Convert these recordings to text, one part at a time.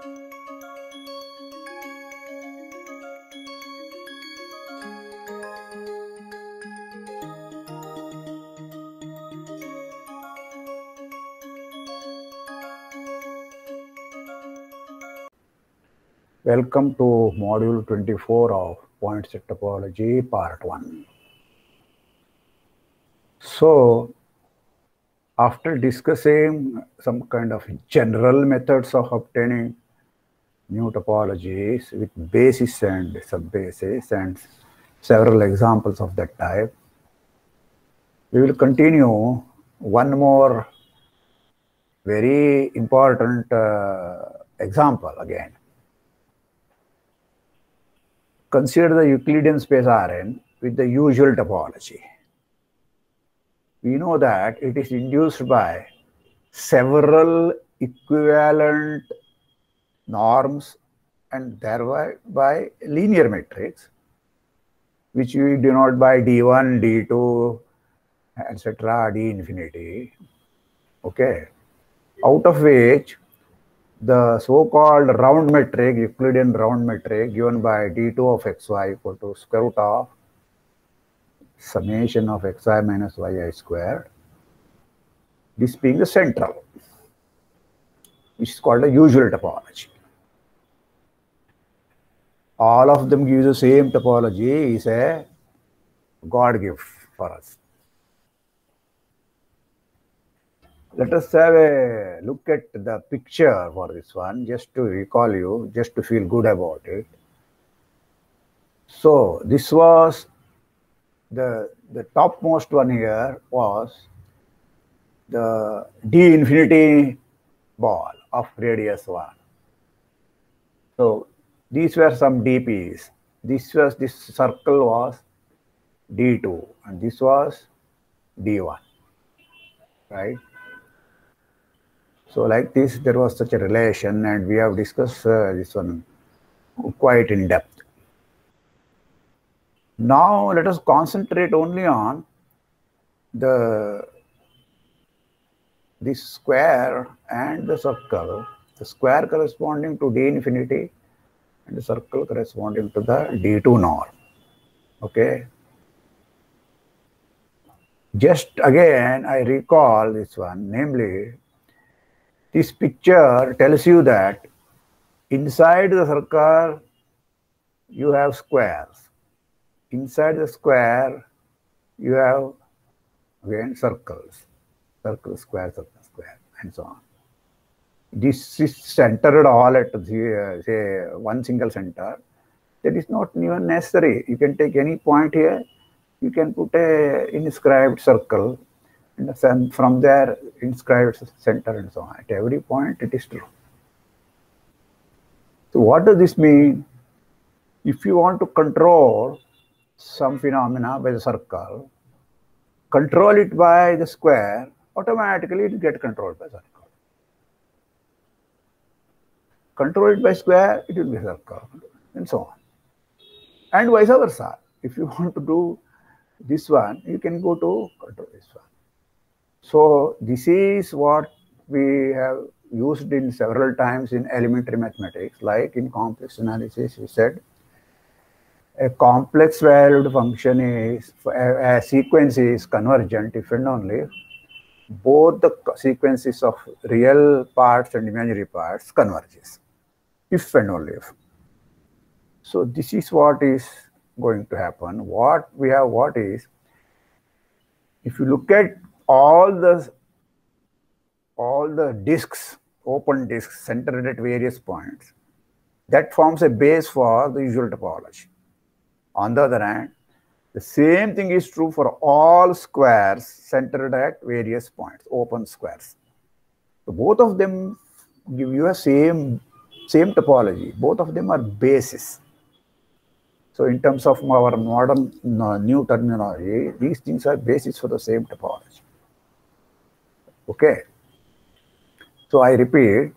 Welcome to Module 24 of Point Set Topology, Part 1. So, after discussing some kind of general methods of obtaining new topologies with basis and subbasis and several examples of that type, we will continue one more very important example again. Consider the Euclidean space Rn with the usual topology. We know that it is induced by several equivalent norms and thereby by linear matrix, which we denote by D1, D2, etc., D infinity. Okay, out of which the so-called round metric, Euclidean round metric, given by d2 of xy equal to square root of summation of xi minus yi squared, this being the central, which is called a usual topology. All of them give the same topology, is a God gift for us. Let us have a look at the picture for this one, just to recall you, just to feel good about it. So this was the topmost one here was the D infinity ball of radius 1. So these were some dp's. This circle was D2 and this was D1, right? So like this, there was such a relation, and we have discussed this one quite in depth. Now let us concentrate only on this square and the circle. The square corresponding to D infinity and the circle corresponding to the D2 norm. Okay. Just again, I recall this one, namely, this picture tells you that inside the circle, you have squares. Inside the square, you have, again, circles. Circle, square, and so on. This is centered all at, say, one single center. That is not even necessary. You can take any point here. You can put a inscribed circle, and from there, inscribed center and so on. At every point, it is true. So what does this mean? If you want to control some phenomena by the circle, control it by the square, automatically it will get controlled by circle. Control it by square, it will be circle, and so on. And vice versa. If you want to do this one, you can go to control this one. So this is what we have used in several times in elementary mathematics, like in complex analysis. We said a complex valued function is, a sequence is convergent if and only both the sequences of real parts and imaginary parts converges, if and only if. So this is what is going to happen. What is, if you look at all the disks, open disks centered at various points, that forms a base for the usual topology. On the other hand, the same thing is true for all squares centered at various points, open squares. So both of them give you a same topology. Both of them are bases. So in terms of our modern new terminology, these things are bases for the same topology. Okay. So I repeat,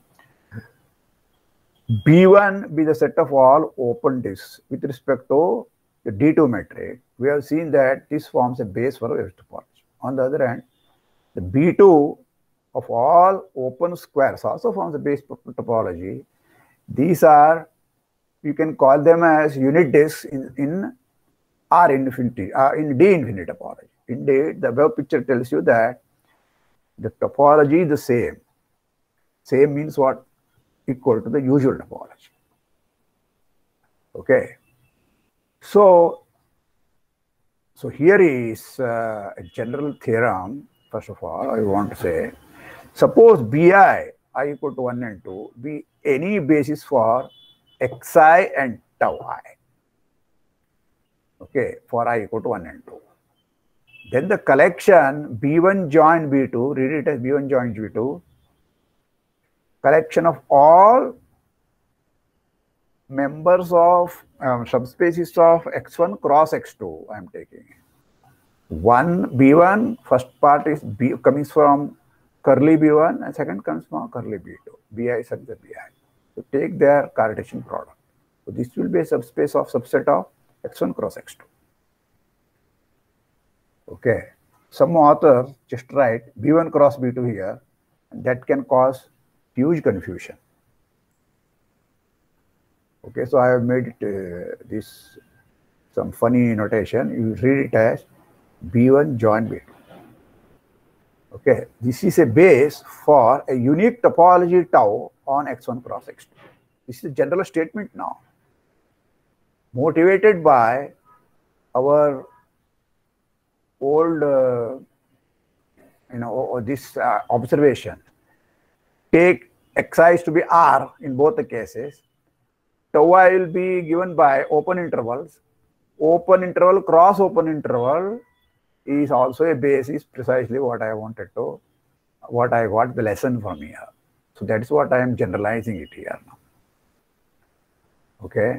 B1 be the set of all open disks with respect to the D2 metric. We have seen that this forms a base for a topology. On the other hand, the B2 of all open squares also forms a base topology These are, you can call them as unit disks in R infinity, in D infinity topology. Indeed, the above picture tells you that the topology is the same. Same means what? Equal to the usual topology. Okay. So here is a general theorem. First of all, I want to say, suppose Bi I equal to 1 and 2 be any basis for xi and tau I. Okay, for I equal to 1 and 2. Then the collection B1 join B2, read it as B1 join B2, collection of all members of subspaces of x1 cross x2 I am taking. One B1, first part is comes from curly B1 and second comes from curly B2. Bi such the Bi. So take their Cartesian product. So this will be a subspace of subset of x1 cross x2. Okay. Some author just write B1 cross B2 here, and that can cause huge confusion. Okay, so I have made it this some funny notation. You read it as B1 join B2. Okay, this is a base for a unique topology tau on x1 cross x2. This is a general statement now, motivated by our old, this observation. Take xi to be R in both the cases. Tau I will be given by open intervals. Open interval cross open interval is also a base, is precisely what I wanted to, what I got the lesson from here. So that is what I am generalizing it here now. Okay.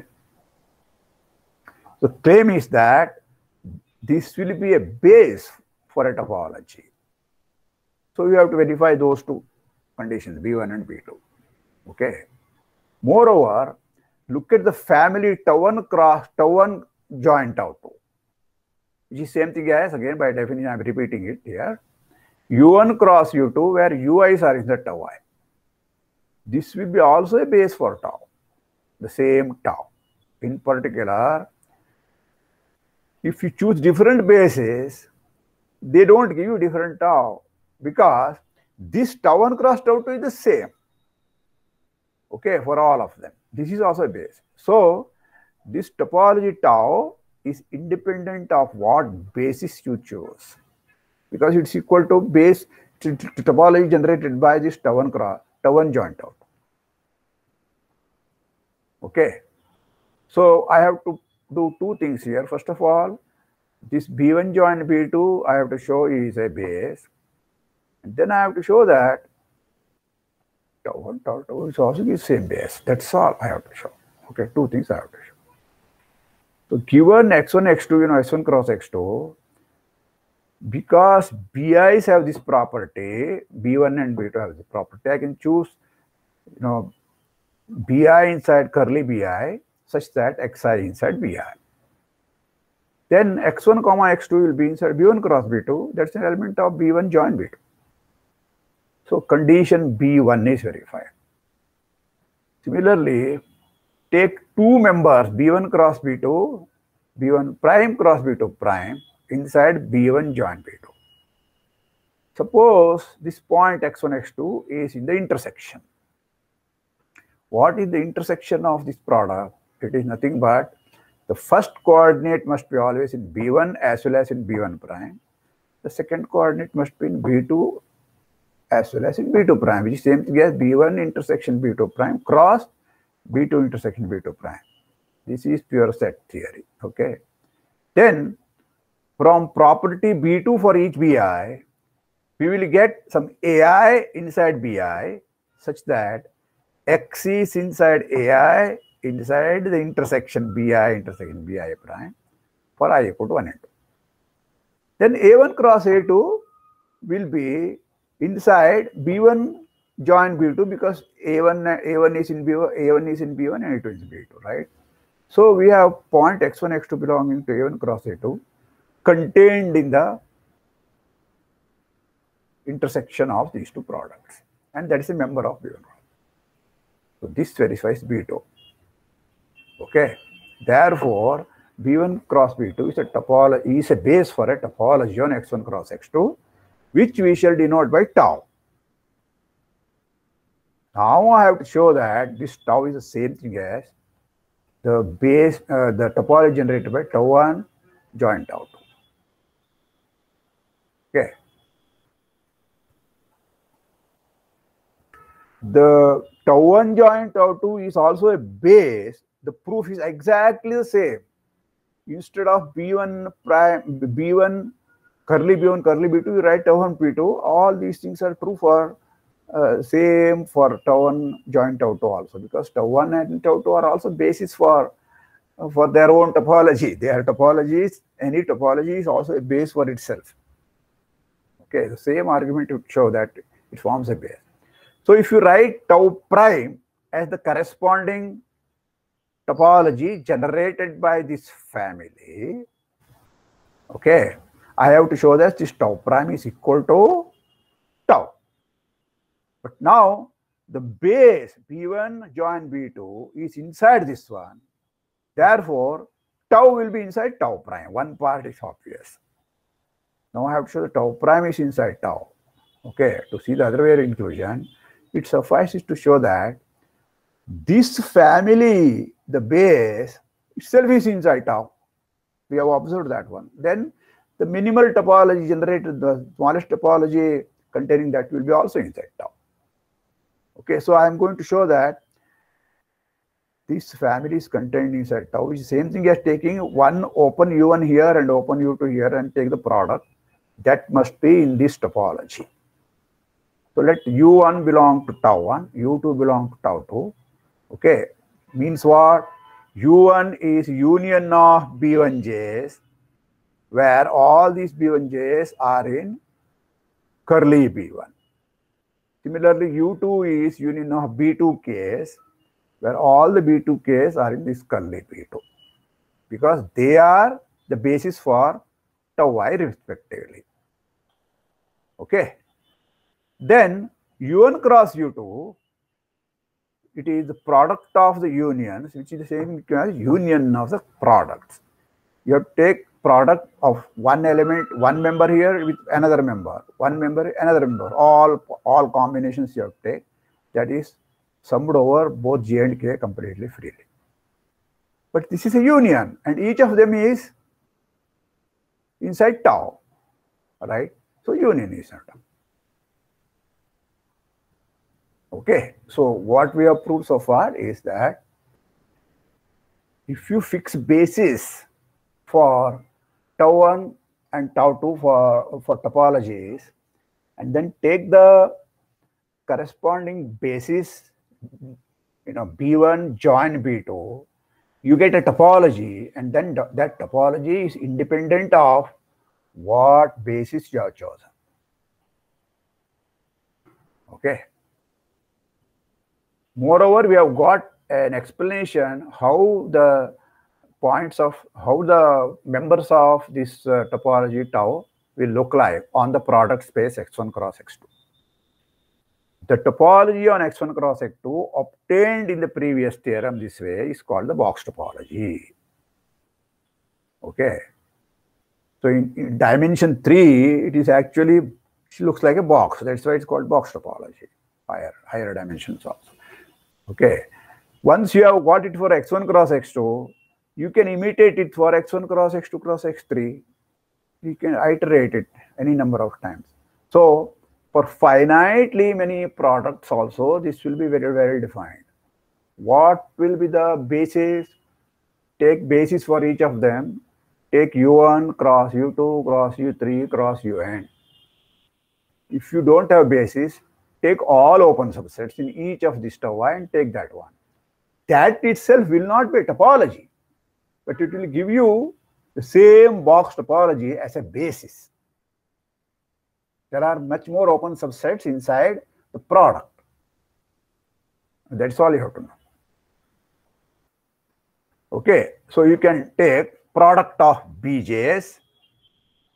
The claim is that this will be a base for a topology. So you have to verify those two conditions, B1 and B2. Okay. Moreover, look at the family tau1 cross tau1 join tau2. Which is same thing as, again by definition I am repeating it here. U1 cross U2 where Ui's are in the tau I. This will be also a base for tau, the same tau. In particular, if you choose different bases, they don't give you different tau because this tau1 cross tau2 is the same. Okay, for all of them. This is also a base. So this topology tau is independent of what basis you choose, because it's equal to base to topology generated by this tau1 join tau2. Okay, so I have to do two things here. First of all, this B1 join B2 I have to show is a base, and then I have to show that tau1 tau2 is also the same base. That's all I have to show. Okay, two things I have to show. So given x1, x2, x1 cross x2, because Bi's have this property, B1 and B2 have this property, I can choose, Bi inside curly Bi such that xi inside Bi. Then x1, x2 will be inside B1 cross B2. That's an element of B1 join B2. So condition B1 is verified. Similarly, take two members B1 cross B2, B1 prime cross B2 prime inside B1 join B2. Suppose this point x1, x2 is in the intersection. What is the intersection of this product? It is nothing but the first coordinate must be always in B1 as well as in B1 prime. The second coordinate must be in B2 as well as in B2 prime, which is same thing as B1 intersection B2 prime cross B2 intersection B2 prime. This is pure set theory. Okay. Then from property B2 for each Bi, we will get some Ai inside Bi such that X is inside Ai inside the intersection Bi intersection Bi prime for I equal to 1 and 2. Then A1 cross A2 will be inside B1 join B2 because A1 is in B1, A1 is in B1 and A2 is in B2, right? So we have point x1, x2 belonging to A1 cross A2 contained in the intersection of these two products, and that is a member of B1. So this verifies B2. Okay. Therefore, B1 cross B2 is a topology, is a base for a topology on X1 cross X2, which we shall denote by tau. Now I have to show that this tau is the same thing as the base, the topology generated by tau1 join tau2. Okay. The tau1 join tau2 is also a base. The proof is exactly the same. Instead of B1 prime, B1 curly B1 curly B2, you write tau1 P2. All these things are true for same for tau1 join tau2 also, because tau1 and tau2 are also basis for their own topology. They are topologies. Any topology is also a base for itself. Okay, the same argument would show that it forms a base. So if you write tau prime as the corresponding topology generated by this family, okay, I have to show that this tau prime is equal to tau. But now the base B1 join B2 is inside this one. Therefore, tau will be inside tau prime. One part is obvious. Now I have to show the tau prime is inside tau. Okay, to see the other way of inclusion, it suffices to show that this family, the base, itself is inside tau. We have observed that one. Then the minimal topology generated, the smallest topology containing that will be also inside tau. Okay, so I am going to show that this family is contained inside tau, which is the same thing as taking one open U1 here and open U2 here and take the product. That must be in this topology. So let U1 belong to tau1, U2 belong to tau2. Okay, means what? U1 is union of B1Js, where all these B1Js are in curly B1. Similarly, U2 is union of B2Ks, where all the B2Ks are in this curly B2, because they are the basis for tau I respectively. Okay. Then U1 cross U2, it is the product of the unions, which is the same as union of the products. You have to take product of one element, one member here with another member, one member, another member, all combinations you have to take. That is summed over both J and K completely freely. But this is a union, and each of them is inside tau, right? So union is not tau. Okay, so what we have proved so far is that if you fix basis for tau1 and tau2 for topologies, and then take the corresponding basis, B1 join B2, you get a topology, and then that topology is independent of what basis you have chosen. Okay. Moreover, we have got an explanation how the points of, how the members of this topology tau will look like on the product space X1 cross X2. The topology on X1 cross X2 obtained in the previous theorem this way is called the box topology. Okay. So in dimension 3, it is actually, it looks like a box. That's why it's called box topology, higher dimensions also. Okay. Once you have got it for X1 cross X2, you can imitate it for X1 cross X2 cross X3. You can iterate it any number of times. So for finitely many products also, this will be very, very defined. What will be the basis? Take basis for each of them. Take U1 cross U2 cross U3 cross UN. If you don't have basis, take all open subsets in each of these tau I and take that one. That itself will not be a topology, but it will give you the same box topology as a basis. There are much more open subsets inside the product. That's all you have to know. Okay, so you can take product of BJs,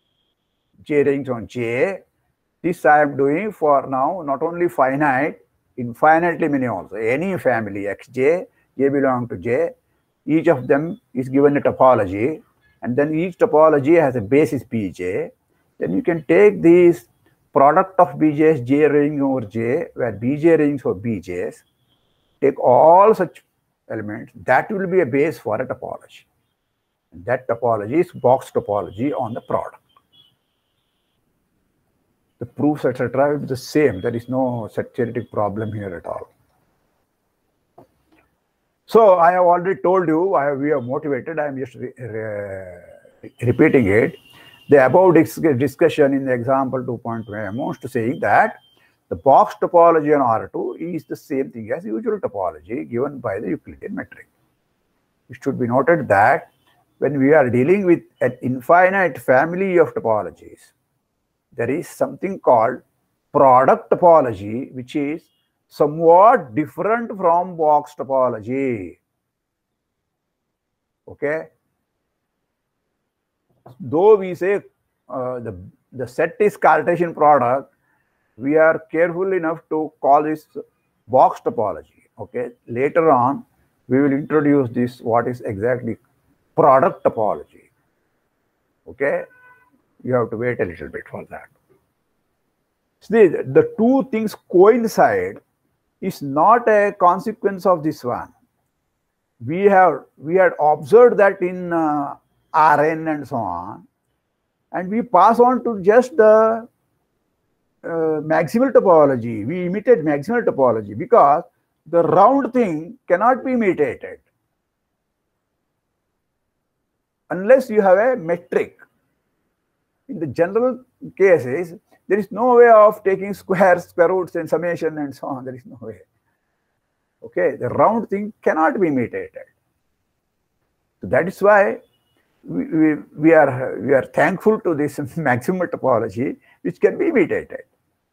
J rings on J. This I am doing for now, not only finite, infinitely many also. Any family xj, j belong to j, each of them is given a topology, and then each topology has a basis bj. Then you can take this product of bj's j ring over j, where bj rings for bj's, take all such elements, that will be a base for a topology. And that topology is box topology on the product. The proofs, etc., will be the same. There is no set theoretic problem here at all. So I have already told you, we are motivated. I am just repeating it. The above discussion in the example 2.1 amounts to saying that the box topology on R2 is the same thing as usual topology given by the Euclidean metric. It should be noted that when we are dealing with an infinite family of topologies, there is something called product topology, which is somewhat different from box topology. Okay? Though we say the set is Cartesian product, we are careful enough to call this box topology. Okay? Later on, we will introduce this, what is exactly product topology. Okay? You have to wait a little bit for that. See, the two things coincide is not a consequence of this one. We had observed that in Rn and so on, and we pass on to just the maximal topology. We imitate maximal topology because the round thing cannot be imitated unless you have a metric. In the general cases, there is no way of taking squares, square roots, and summation and so on. There is no way. Okay, the round thing cannot be imitated. So that is why we are thankful to this maximal topology, which can be imitated.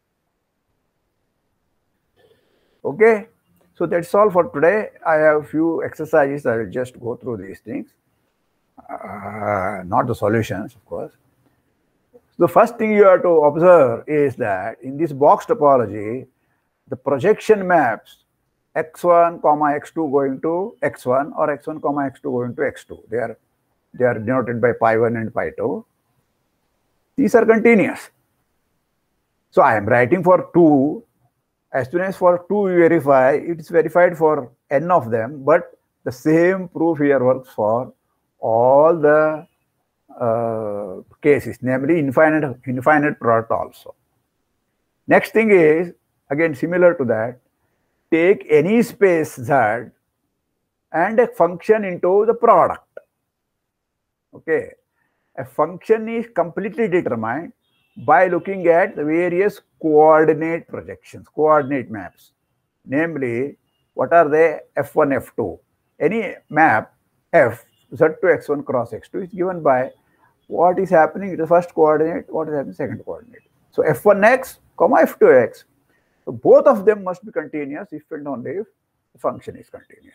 Okay, so that's all for today. I have a few exercises. I will just go through these things, not the solutions, of course. The first thing you have to observe is that in this box topology, the projection maps x1, x2 going to x1 or x1, x2 going to x2. They are denoted by pi1 and pi2. These are continuous. So I am writing for 2. As soon as for 2 you verify, it is verified for n of them, but the same proof here works for all the cases, namely infinite product also. Next thing is, again similar to that, take any space Z and a function into the product. Okay, a function is completely determined by looking at the various coordinate projections, coordinate maps. Namely, what are they? F1, F2. Any map F, Z to x1 cross x2 is given by what is happening in the first coordinate, what is happening in the second coordinate. So F1x, F2x. So both of them must be continuous if and only if the function is continuous.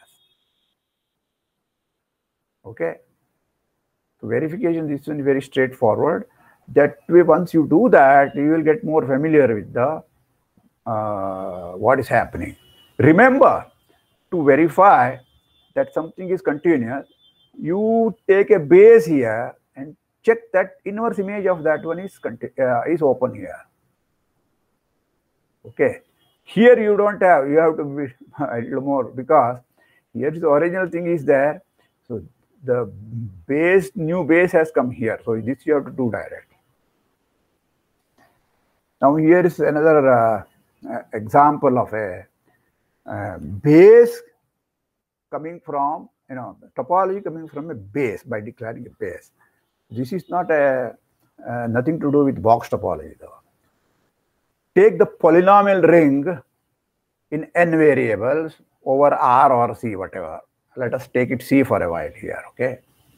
Okay. So verification, this one is very straightforward. That way, once you do that, you will get more familiar with the what is happening. Remember, to verify that something is continuous, you take a base here and check that inverse image of that one is open here. Okay. Here you don't have, you have to be a little more, because here the original thing is there. So the base, new base has come here. So this you have to do direct. Now here is another example of a base coming from, topology coming from a base by declaring a base. This is not nothing to do with box topology though. Take the polynomial ring in n variables over R or C, whatever. Let us take it C for a while here, okay?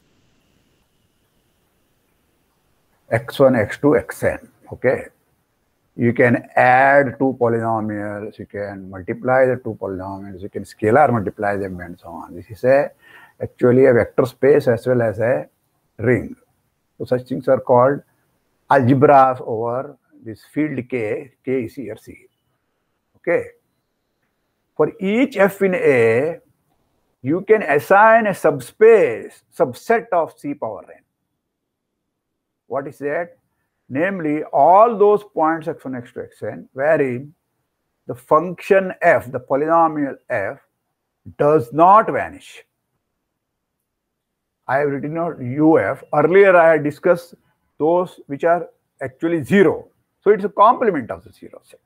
x1, x2, xn, okay? You can add two polynomials, you can multiply the two polynomials, you can scalar multiply them and so on. This is actually a vector space as well as a ring. So such things are called algebras over this field K is here C. Okay. For each f in A, you can assign a subset of C power n. What is that? Namely, all those points x1, x2, xn, wherein the function f, the polynomial f, does not vanish. I have written out UF. Earlier, I had discussed those which are actually zero. So it's a complement of the zero set.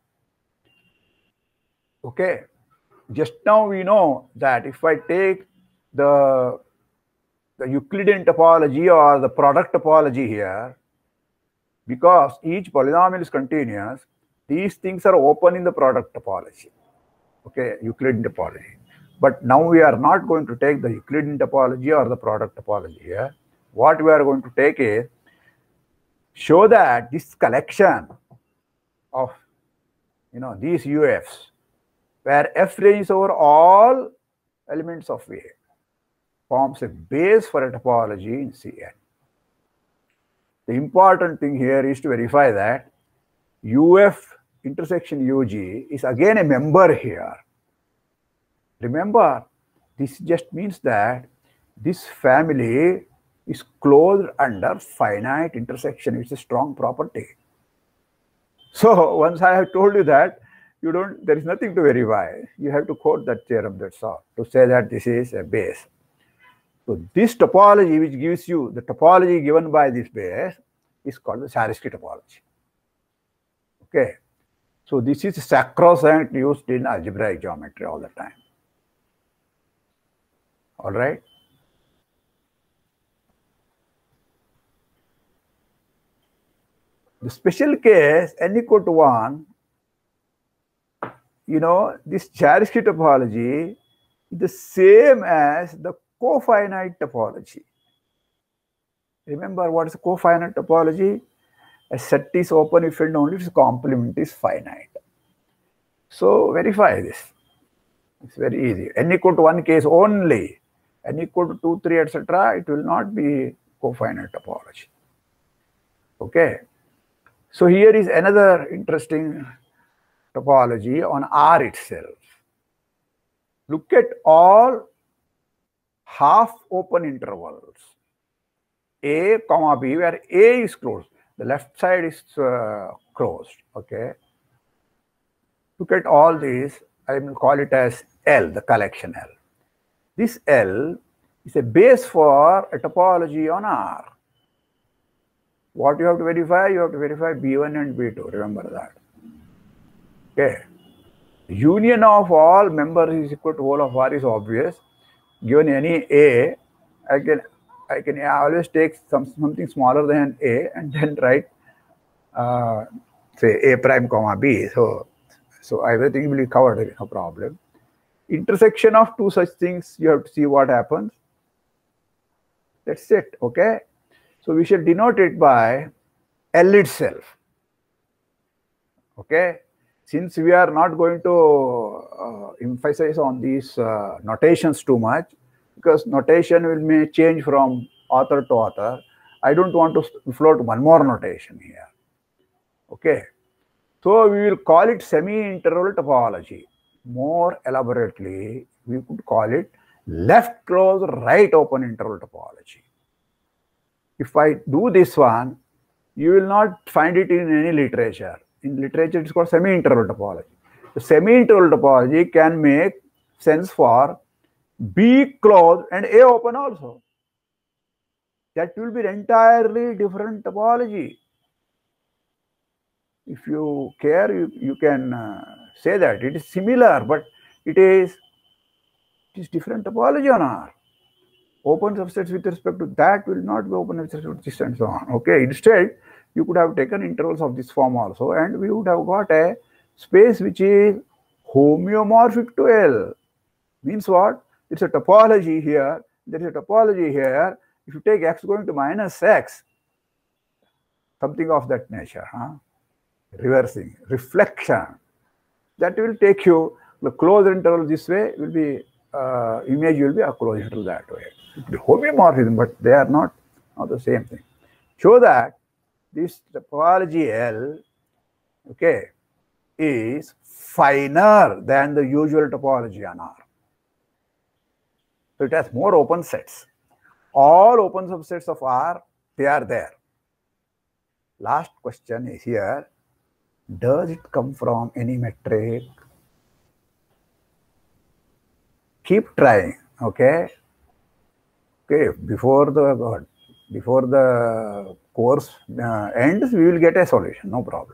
Okay. Just now we know that if I take the Euclidean topology or the product topology here, because each polynomial is continuous, these things are open in the product topology. Okay, Euclidean topology. But now we are not going to take the Euclidean topology or the product topology here. What we are going to take is show that this collection of these UFs, where f ranges over all elements of A, forms a base for a topology in Cn. The important thing here is to verify that UF intersection UG is again a member here. Remember, this just means that this family is closed under finite intersection. It's a strong property. So once I have told you that, there is nothing to verify. You have to quote that theorem, that's all, to say that this is a base. So this topology, which gives you the topology given by this base, is called the Zariski topology. Okay. So this is sacrosanct used in algebraic geometry all the time. All right. The special case n equal to 1, this Zariski topology is the same as the cofinite topology. Remember what is a cofinite topology? A set is open if and only its complement is finite. So verify this. It's very easy. N equal to 1 case only. N equal to 2, 3, etc. It will not be cofinite topology. Okay. So here is another interesting topology on R itself. Look at all half open intervals A, comma B, where A is closed. The left side is closed. Okay. Look at all these. I will call it as L, the collection L. This L is a base for a topology on R. What you have to verify? You have to verify B1 and B2. Remember that. Okay. Union of all members is equal to whole of R is obvious. Given any A, I can always take something smaller than A and then write say A prime comma B. So everything will be covered, no problem. Intersection of two such things, you have to see what happens. That's it, okay? So we shall denote it by L itself, okay? Since we are not going to emphasize on these notations too much, because notation may change from author to author, I don't want to float one more notation here, okay? So we will call it semi-interval topology. More elaborately, we could call it left closed, right open interval topology. If I do this one, you will not find it in any literature. In literature, it's called semi-interval topology. The semi-interval topology can make sense for B closed and A open also. That will be an entirely different topology. If you care, you can say that it is similar, but it is different topology on R. Open subsets with respect to that will not be open with respect to this and so on. Okay, instead, you could have taken intervals of this form also, and we would have got a space which is homeomorphic to L. Means what? It's a topology here, there is a topology here. If you take x going to minus x, something of that nature, reversing, reflection, that will take you, the closed interval this way will be, image will be a closed interval that way. It will be homeomorphism, but they are not the same thing. Show that this topology L, okay, is finer than the usual topology on R. So it has more open sets. All open subsets of R, they are there. Last question is here. Does it come from any metric? Keep trying, okay? Okay, before the course ends, we will get a solution, no problem.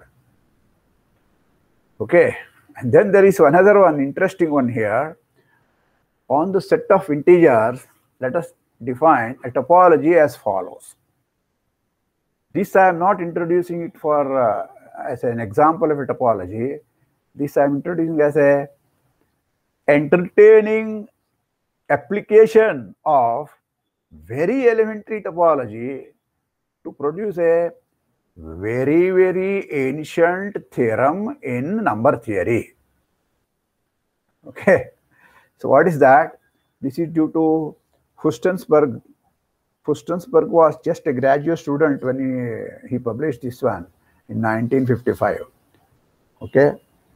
Okay, and then there is another one, interesting one here. On the set of integers, let us define a topology as follows. This I am not introducing it for as an example of a topology. This I am introducing as a entertaining application of very elementary topology to produce a very, very ancient theorem in number theory. Okay. So what is that? This is due to Furstenberg. Furstenberg was just a graduate student when he published this one in 1955. Okay.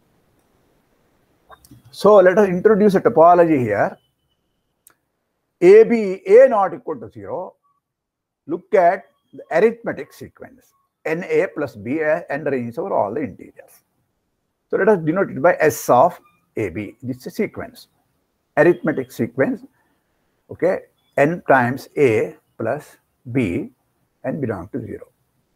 So let us introduce a topology here. A not equal to 0. Look at the arithmetic sequence. NA plus B and range over all the integers. So let us denote it by S of AB. This is a sequence. Arithmetic sequence. Okay. N times A plus B n belong to 0.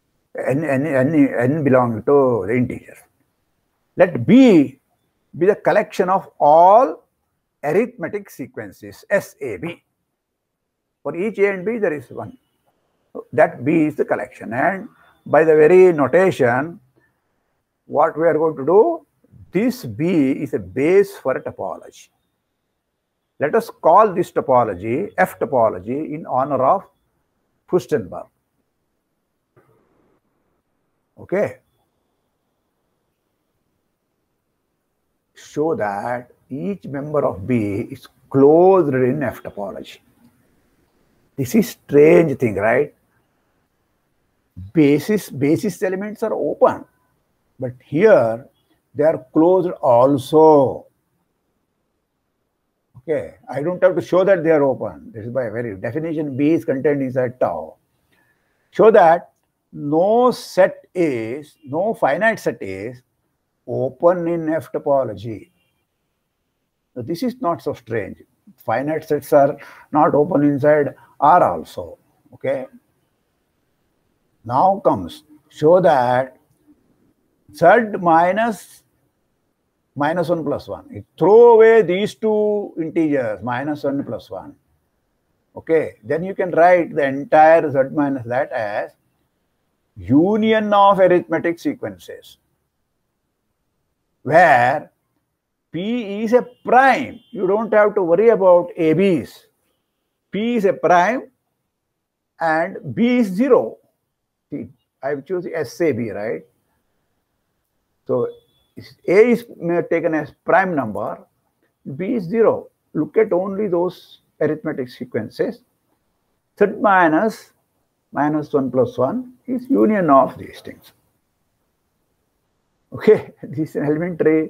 N belong to the integers. Let B be the collection of all arithmetic sequences SAB. For each A and B, there is one. That B is the collection. And by the very notation, what we are going to do, this B is a base for a topology. Let us call this topology F topology in honor of Furstenberg. Okay. Show that each member of B is closed in F topology. This is strange thing, right? Basis elements are open, but here they are closed also. Okay, I don't have to show that they are open. This is by very definition. B is contained inside tau. Show that no finite set is open in F topology. So this is not so strange. Finite sets are not open inside R also. Okay. Now comes, show that Z minus 1 plus 1. You throw away these two integers, minus 1 plus 1. Okay. Then you can write the entire Z minus that as union of arithmetic sequences, where P is a prime. You don't have to worry about ABs. P is a prime and B is 0. See, I've chosen SAB, right? So A is taken as prime number, B is 0. Look at only those arithmetic sequences. Z minus 1 plus 1 is union of these things. Okay, this is an elementary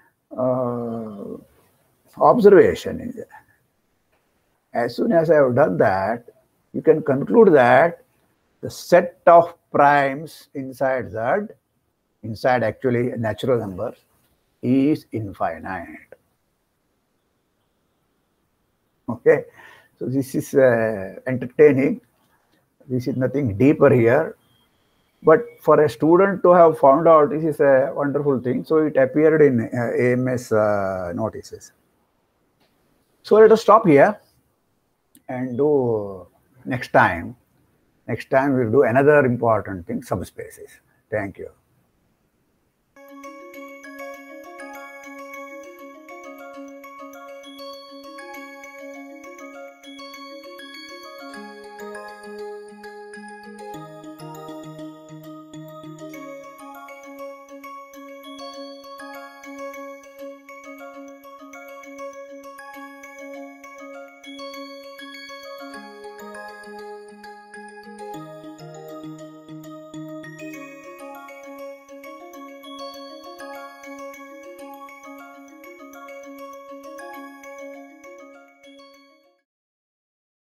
observation. As soon as I have done that, you can conclude that the set of primes inside Z, inside actually natural numbers, is infinite. Okay, so this is entertaining. This is nothing deeper here. But for a student to have found out, this is a wonderful thing. So it appeared in AMS notices. So let us stop here and do next time. Next time we'll do another important thing, subspaces. Thank you.